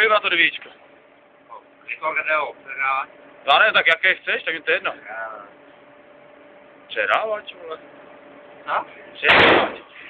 kolik má to devíčko? Já ne, tak jaké chceš, tak mi to jedno. Předávač, vole. Co? Předávač.